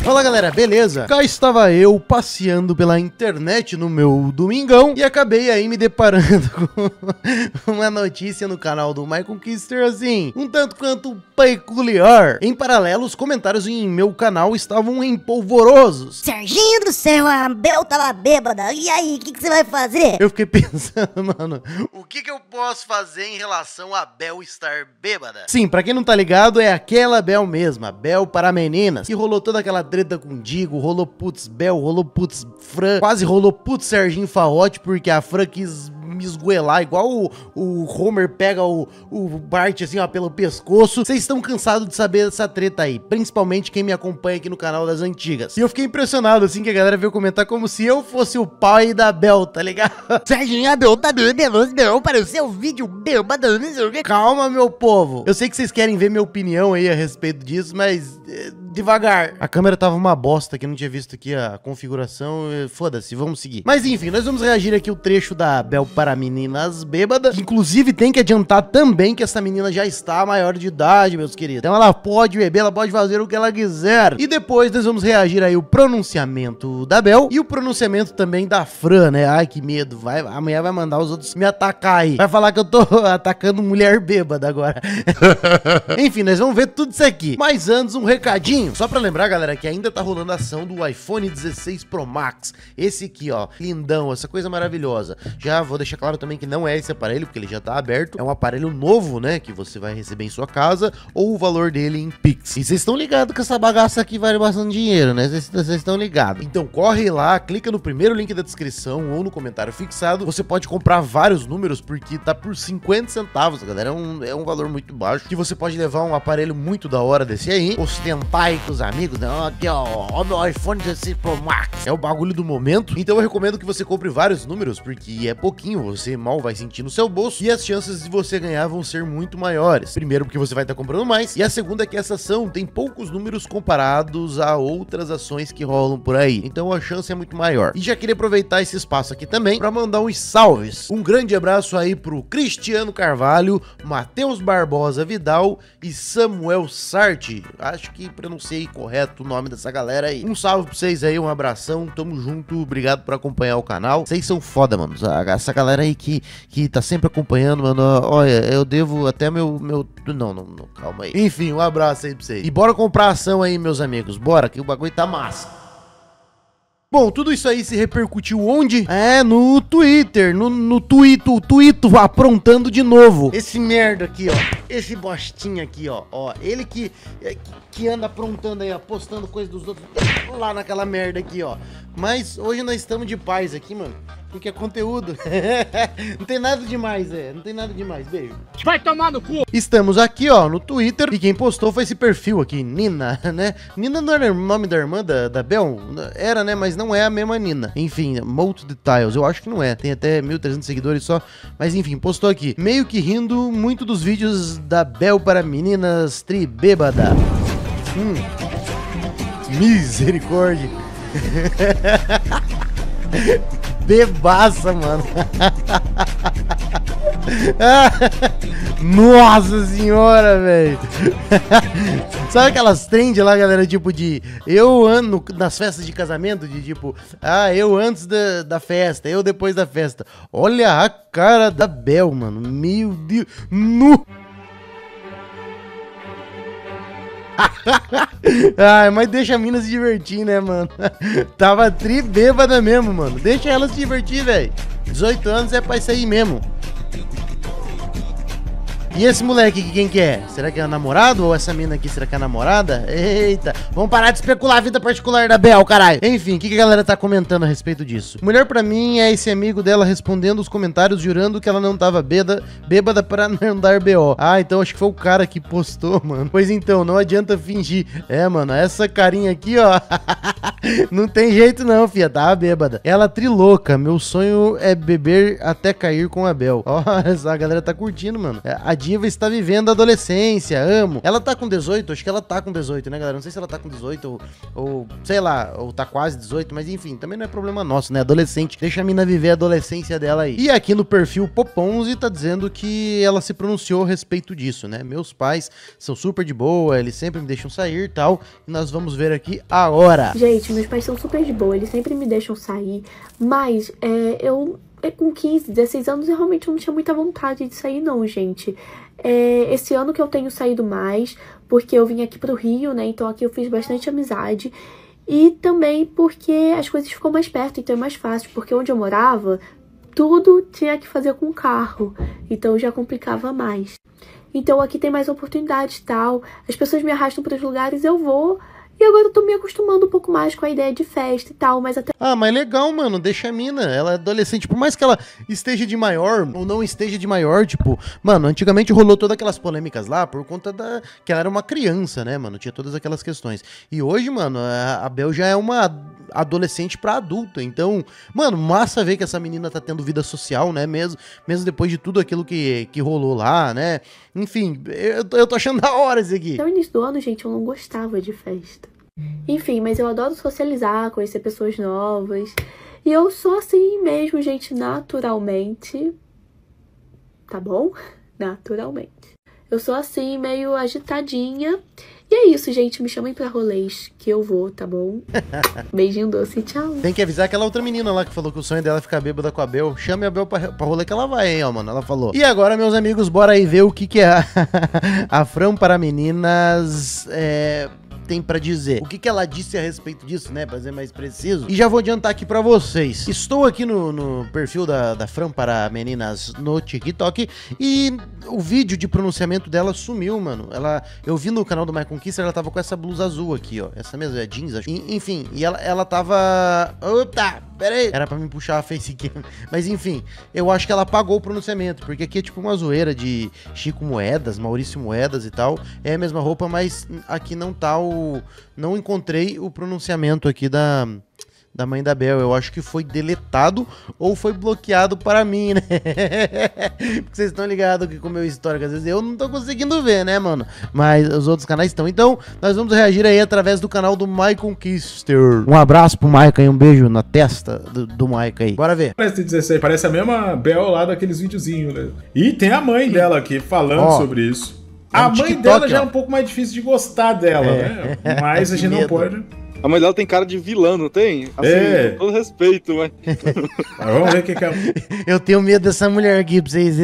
Fala galera, beleza? Cá estava eu passeando pela internet no meu domingão e acabei aí me deparando com uma notícia no canal do MyConquister assim, um tanto quanto peculiar. Em paralelo, os comentários em meu canal estavam empolvorosos. Serginho do céu, a Bel tava bêbada, e aí, o que você vai fazer? Eu fiquei pensando, mano, o que eu posso fazer em relação a Bel estar bêbada? Sim, pra quem não tá ligado, é aquela Bel mesma, Bel para meninas, que rolou toda aquela treta com o Digo, rolou putz Bel, rolou putz Fran, quase rolou putz Serginho Faote, porque a Fran quis me esgoelar, igual o Homer pega o Bart assim, ó, pelo pescoço. Vocês estão cansados de saber dessa treta aí, principalmente quem me acompanha aqui no canal das antigas. E eu fiquei impressionado, assim, que a galera veio comentar como se eu fosse o pai da Bel, tá ligado? Serginho, a Bel tá bêbada, não, para o seu vídeo bêbada, não sei o que. Calma, meu povo. Eu sei que vocês querem ver minha opinião aí a respeito disso, mas devagar. A câmera tava uma bosta, que eu não tinha visto aqui a configuração. Foda-se, vamos seguir. Mas enfim, nós vamos reagir aqui o trecho da Bel para meninas bêbadas. Inclusive, tem que adiantar também que essa menina já está maior de idade, meus queridos. Então ela pode beber, ela pode fazer o que ela quiser. E depois nós vamos reagir aí o pronunciamento da Bel e o pronunciamento também da Fran, né? Ai, que medo. A mulher vai mandar os outros me atacar aí. Vai falar que eu tô atacando mulher bêbada agora. Enfim, nós vamos ver tudo isso aqui. Mas antes, um recadinho. Só pra lembrar, galera, que ainda tá rolando a ação do iPhone 16 Pro Max. Esse aqui, ó, lindão, essa coisa maravilhosa. Já vou deixar claro também que não é esse aparelho, porque ele já tá aberto. É um aparelho novo, né, que você vai receber em sua casa, ou o valor dele em Pix. E vocês estão ligados que essa bagaça aqui vale bastante dinheiro, né? Vocês estão ligados. Então corre lá, clica no primeiro link da descrição ou no comentário fixado. Você pode comprar vários números, porque tá por 50 centavos, galera. É um valor muito baixo, que você pode levar um aparelho muito da hora desse aí, ostentar aí com os amigos, né? Aqui, ó, meu iPhone 16 Pro Max. É o bagulho do momento. Então eu recomendo que você compre vários números, porque é pouquinho, você mal vai sentir no seu bolso, e as chances de você ganhar vão ser muito maiores. Primeiro, porque você vai estar comprando mais, e a segunda é que essa ação tem poucos números comparados a outras ações que rolam por aí. Então a chance é muito maior. E já queria aproveitar esse espaço aqui também para mandar uns salves. Um grande abraço aí pro Cristiano Carvalho, Matheus Barbosa Vidal e Samuel Sarti. Acho que pronunciei correto o nome dessa galera aí. Um salve pra vocês aí, um abração, tamo junto, obrigado por acompanhar o canal. Vocês são foda, mano. Essa galera aí que tá sempre acompanhando, mano. Olha, eu devo até meu... Não, calma aí. Enfim, um abraço aí pra vocês. E bora comprar a ação aí, meus amigos. Bora, que o bagulho tá massa. Bom, tudo isso aí se repercutiu onde? É, no Twitter, no Twito aprontando de novo. Esse merda aqui, ó, esse bostinha aqui, ó, ele que anda aprontando aí, ó, postando coisa dos outros lá naquela merda aqui, ó. Mas hoje nós estamos de paz aqui, mano, porque é conteúdo. Não tem nada demais, não tem nada demais, beijo. Vai tomar no cu! Estamos aqui, ó, no Twitter, e quem postou foi esse perfil aqui, Nina, né? Nina não era o nome da irmã da Bel? Era, né? Mas não é a mesma Nina. Enfim, Multi Details, eu acho que não é. Tem até 1.300 seguidores só. Mas enfim, postou aqui. Meio que rindo muito dos vídeos da Bel para meninas tribêbada. Misericórdia. Bebaça, mano. Nossa senhora, velho. Sabe aquelas trends lá, galera, tipo de eu ando nas festas de casamento, de tipo, eu antes da festa, eu depois da festa. Olha a cara da Bel, mano. Meu Deus. Mas deixa a mina se divertir, né, mano? Tava tribêbada mesmo, mano. Deixa ela se divertir, velho. 18 anos é pra isso aí mesmo. E esse moleque aqui, quem que é? Será que é namorado? Ou essa mina aqui, será que é namorada? Eita, vamos parar de especular a vida particular da Bel, caralho. Enfim, o que a galera tá comentando a respeito disso? Mulher pra mim é esse amigo dela respondendo os comentários, jurando que ela não tava bêbada pra não dar BO. Então acho que foi o cara que postou, mano. Pois então, não adianta fingir. Mano, essa carinha aqui, ó. Não tem jeito não, fia, tá bêbada. Ela trilouca, meu sonho é beber até cair com a Bel. Olha só, a galera tá curtindo, mano. A diva está vivendo a adolescência, amo. Ela tá com 18? Acho que ela tá com 18, né, galera? Não sei se ela tá com 18 ou sei lá, ou tá quase 18, mas enfim, também não é problema nosso, né? Adolescente, deixa a mina viver a adolescência dela aí. E aqui no perfil Poponzi tá dizendo que ela se pronunciou a respeito disso, né? Meus pais são super de boa, eles sempre me deixam sair e tal, e nós vamos ver aqui agora. Gente, meus pais são super de boa, eles sempre me deixam sair, mas eu com 15, 16 anos eu realmente não tinha muita vontade de sair não, gente. Esse ano que eu tenho saído mais, porque eu vim aqui pro Rio, né, então aqui eu fiz bastante amizade, e também porque as coisas ficam mais perto, então é mais fácil, porque onde eu morava, tudo tinha que fazer com carro, então já complicava mais. Então aqui tem mais oportunidades e tal, as pessoas me arrastam para os lugares, eu vou. E agora eu tô me acostumando um pouco mais com a ideia de festa e tal, mas até... Ah, mas legal, mano, deixa a mina, ela é adolescente, por mais que ela esteja de maior ou não esteja de maior, tipo, mano, antigamente rolou todas aquelas polêmicas lá por conta que ela era uma criança, né, mano, tinha todas aquelas questões. E hoje, mano, a Bel já é uma adolescente pra adulta, então, mano, massa ver que essa menina tá tendo vida social, né, mesmo depois de tudo aquilo que rolou lá, né, enfim, eu tô achando da hora isso aqui. Até o início do ano, gente, eu não gostava de festa. Enfim, mas eu adoro socializar, conhecer pessoas novas. E eu sou assim mesmo, gente, naturalmente. Tá bom? Naturalmente. Eu sou assim, meio agitadinha. E é isso, gente. Me chamem pra rolês, que eu vou, tá bom? Beijinho doce, tchau. Tem que avisar aquela outra menina lá que falou que o sonho dela é ficar bêbada com a Bel. Chame a Bel pra rolê que ela vai, hein, ó, mano. Ela falou. E agora, meus amigos, bora aí ver o que é a Fran para meninas tem pra dizer. O que ela disse a respeito disso, né, pra ser mais preciso. E já vou adiantar aqui pra vocês. Estou aqui no perfil da Fran para meninas no TikTok e o vídeo de pronunciamento dela sumiu, mano. Eu vi no canal do My Conquista, ela tava com essa blusa azul aqui, ó. Essa mesmo, é jeans, acho. Enfim, e ela tava... Opa, pera aí. Era pra me puxar a facecam. Mas enfim, eu acho que ela apagou o pronunciamento, porque aqui é tipo uma zoeira de Chico Moedas, Maurício Moedas e tal. É a mesma roupa, mas aqui não tá não encontrei o pronunciamento aqui da mãe da Bel. Eu acho que foi deletado ou foi bloqueado para mim, né? Porque vocês estão ligados que com o meu histórico, às vezes eu não tô conseguindo ver, né, mano? Mas os outros canais estão. Então, nós vamos reagir aí através do canal do My Conquister. Um abraço pro Maica e um beijo na testa do Maica aí. Bora ver. Parece a mesma Bel lá daqueles videozinhos, né? E tem a mãe dela aqui falando sobre isso. A mãe TikTok, dela já é um pouco mais difícil de gostar dela, né? Mas a gente não pode... A mãe dela tem cara de vilã, não tem? Assim, com todo respeito, mas... Vamos ver o que é... Eu tenho medo dessa mulher aqui, pra vocês...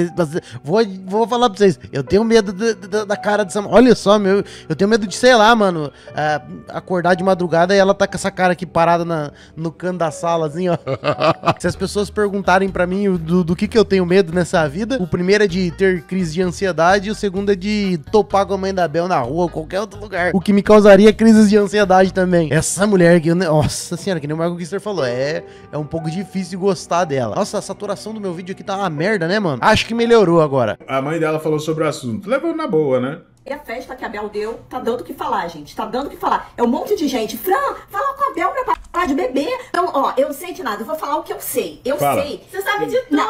Vou falar pra vocês. Eu tenho medo da cara dessa... Olha só, eu tenho medo de, sei lá, mano, acordar de madrugada e ela tá com essa cara aqui parada no canto da sala, assim, ó. Se as pessoas perguntarem pra mim do que eu tenho medo nessa vida, o primeiro é de ter crise de ansiedade e o segundo é de topar com a mãe da Bel na rua ou qualquer outro lugar. O que me causaria crises de ansiedade também. Essa mulher aqui, nossa senhora, que nem o Marco Kister falou, é um pouco difícil de gostar dela. Nossa, a saturação do meu vídeo aqui tá uma merda, né, mano? Acho que melhorou agora. A mãe dela falou sobre o assunto, levando na boa, né? E a festa que a Bel deu, tá dando o que falar, gente. Tá dando o que falar. É um monte de gente. Fran, fala com a Bel pra parar de beber. Então, ó, eu não sei de nada. Eu vou falar o que eu sei. Eu sei. Você sabe de tudo.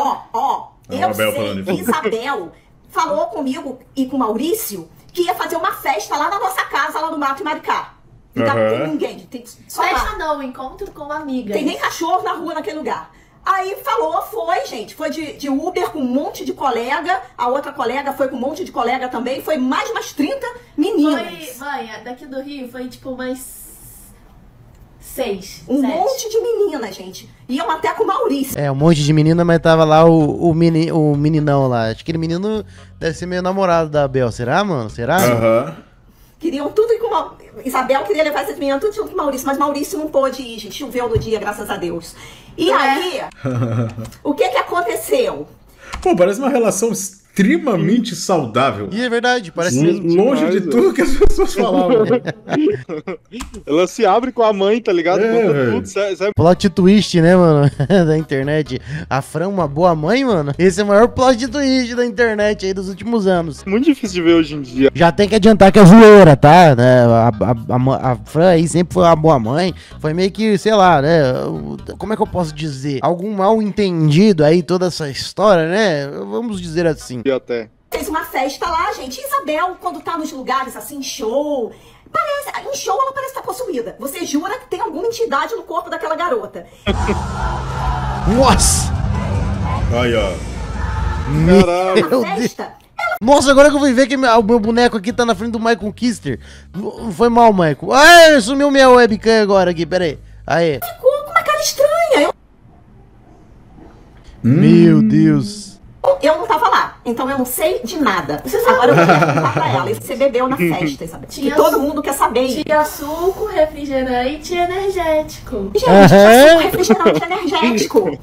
Eu sei. Isabel falou comigo e com o Maurício que ia fazer uma festa lá na nossa casa, lá no Mato e Maricá. Não tem ninguém. Tem só festa lá. não, encontro com amigas. Tem nem cachorro na rua naquele lugar. Aí falou, gente, foi de Uber com um monte de colega, a outra colega foi com um monte de colega também, foi mais umas 30 meninas. Foi, mãe, daqui do Rio foi tipo umas 6, Um 7. monte de meninas, gente. Iam até com o Maurício. Um monte de menina, mas tava lá o meninão lá. Acho que aquele menino deve ser meio namorado da Bel, será, mano? Será? Queriam tudo ir com o Isabel queria levar essas meninas tudo junto com o Maurício, mas Maurício não pôde ir, gente. Choveu no dia, graças a Deus. E aí, o que aconteceu? Pô, parece uma relação extremamente saudável. E é verdade, parece mesmo. Longe demais, de tudo que as pessoas falavam. Ela se abre com a mãe, tá ligado? Tudo, sabe? Plot twist, né, mano? Da internet. A Fran, uma boa mãe, mano? Esse é o maior plot twist da internet aí dos últimos anos. Muito difícil de ver hoje em dia. Já tem que adiantar que é zoeira, tá? Né? A Fran aí sempre foi uma boa mãe. Foi meio que, sei lá, né? Como é que eu posso dizer? Algum mal entendido aí, toda essa história, né? Vamos dizer assim. E até. Fez uma festa lá, gente. Isabel, quando tá nos lugares assim, show... Parece, em show ela parece estar possuída. Você jura que tem alguma entidade no corpo daquela garota. Nossa! Aí, ó. Meu Deus. Nossa, agora que eu fui ver que o meu boneco aqui tá na frente do Michael Kister. Foi mal, Michael. Ai, sumiu minha webcam agora aqui, peraí. Aí. Ficou com uma cara estranha. Meu Deus. Eu não tava lá, então eu não sei de nada. Agora eu vou perguntar pra ela. E você bebeu na festa, Isabel? E todo mundo quer saber. Tinha suco, refrigerante e energético. Gente, tinha suco, refrigerante energético.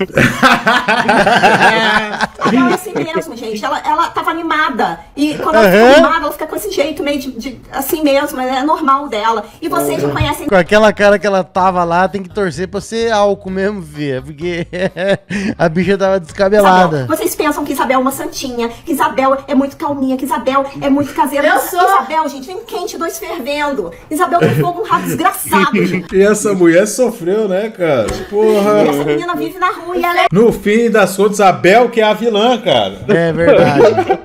Ela é assim mesmo, gente. Ela tava animada. E quando ela fica animada, ela fica com esse jeito meio de assim mesmo. É normal dela. E vocês não conhecem... Com aquela cara que ela tava lá, tem que torcer pra ser álcool mesmo, filha. Porque a bicha tava descabelada. Isabel, vocês pensam que Isabel é uma santinha, que Isabel é muito calminha, que Isabel é muito caseira. Eu sou. Isabel, gente, vem quente, dois fervendo. Isabel tem fogo um rabo desgraçado, gente. E essa mulher sofreu, né, cara? Porra. E essa menina vive na rua e ela é... No fim das contas, Isabel que é a vilã, cara. É verdade.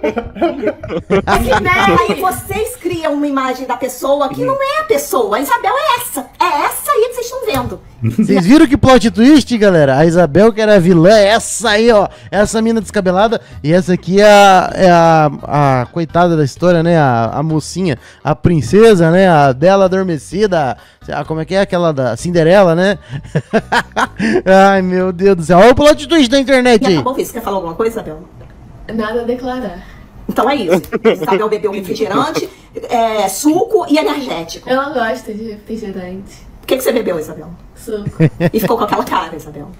Aí vocês criam uma imagem da pessoa que não é a pessoa. A Isabel é essa. É essa aí que vocês estão vendo. Vocês viram que plot twist, galera? A Isabel, que era a vilã, é essa aí, ó. Essa mina descabelada. E essa aqui é a coitada da história, né? A mocinha, a princesa, né? A Bela Adormecida. Como é que é aquela da Cinderela, né? Ai, meu Deus do céu. Olha o plot twist da internet aí. Acabou, você quer falar alguma coisa, Isabel? Nada a declarar. Então é isso. Isabel bebeu refrigerante, suco e energético. Eu não gosto de refrigerante. O que você bebeu, Isabel? Suco. E ficou com aquela cara, Isabel.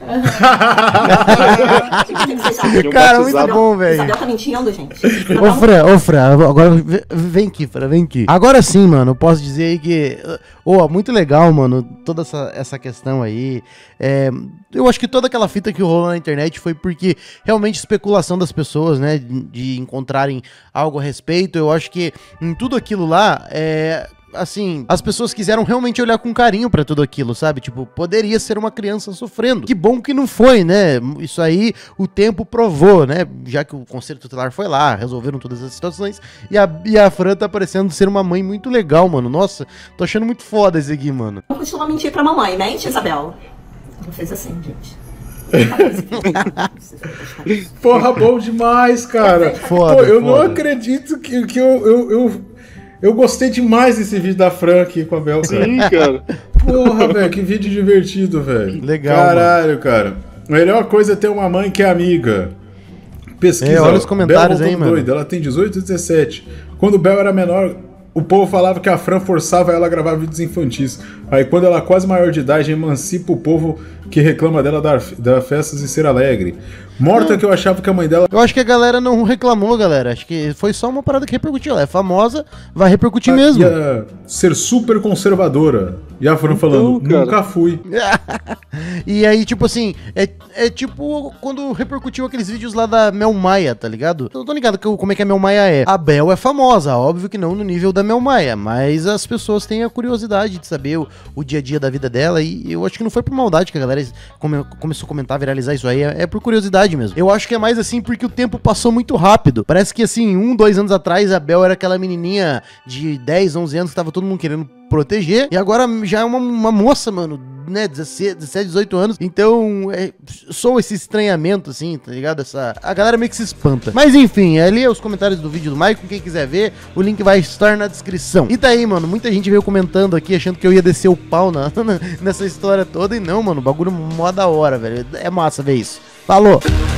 Cara, muito bom, velho. Isabel tá mentindo, gente. Ô, Fran, agora vem aqui, Fran, vem aqui. Agora sim, mano, eu posso dizer aí que... muito legal, mano, toda essa questão aí. Eu acho que toda aquela fita que rolou na internet foi porque realmente especulação das pessoas, né, de encontrarem algo a respeito. Eu acho que em tudo aquilo lá, assim, as pessoas quiseram realmente olhar com carinho pra tudo aquilo, sabe? Tipo, poderia ser uma criança sofrendo. Que bom que não foi, né? Isso aí o tempo provou, né? Já que o Conselho Tutelar foi lá, resolveram todas as situações. E a Fran tá parecendo ser uma mãe muito legal, mano. Nossa, tô achando muito foda esse aqui, mano. Não costuma mentir pra mamãe, mente, Isabel? Não fez assim, gente. Porra, bom demais, cara. Foda, eu não acredito que eu gostei demais desse vídeo da Fran aqui com a Bel, cara. Sim, cara. Porra, velho, que vídeo divertido, velho. Legal, caralho, mano. Cara. Melhor coisa é ter uma mãe que é amiga. Pesquisa. Olha os comentários aí, mano. Ela tem 18 e 17. Quando Bel era menor, o povo falava que a Fran forçava ela a gravar vídeos infantis. Aí quando ela é quase maior de idade, emancipa o povo que reclama dela dar festas e ser alegre. Morta que eu achava que a mãe dela... Eu acho que a galera não reclamou, galera. Acho que foi só uma parada que repercutiu. Ela é famosa, vai repercutir mesmo. Ia ser super conservadora. E a Fran falando, nunca fui. E aí, tipo assim, é tipo quando repercutiu aqueles vídeos lá da Mel Maia, tá ligado? Eu tô ligado como é que a Mel Maia é. A Bel é famosa, óbvio que não no nível da Mel Maia, mas as pessoas têm a curiosidade de saber o dia a dia da vida dela, e eu acho que não foi por maldade que a galera começou a comentar, viralizar isso aí, é por curiosidade mesmo. Eu acho que é mais assim porque o tempo passou muito rápido. Parece que assim, 2 anos atrás a Bel era aquela menininha de 10, 11 anos que tava todo mundo querendo proteger, e agora já é uma moça, mano, né, 17, 18 anos, então sou esse estranhamento, assim, tá ligado? A galera meio que se espanta. Mas enfim, ali os comentários do vídeo do Maicon, quem quiser ver, o link vai estar na descrição. E tá aí, mano, muita gente veio comentando aqui, achando que eu ia descer o pau nessa história toda, e não, mano, o bagulho mó da hora, velho, é massa ver isso. Falou!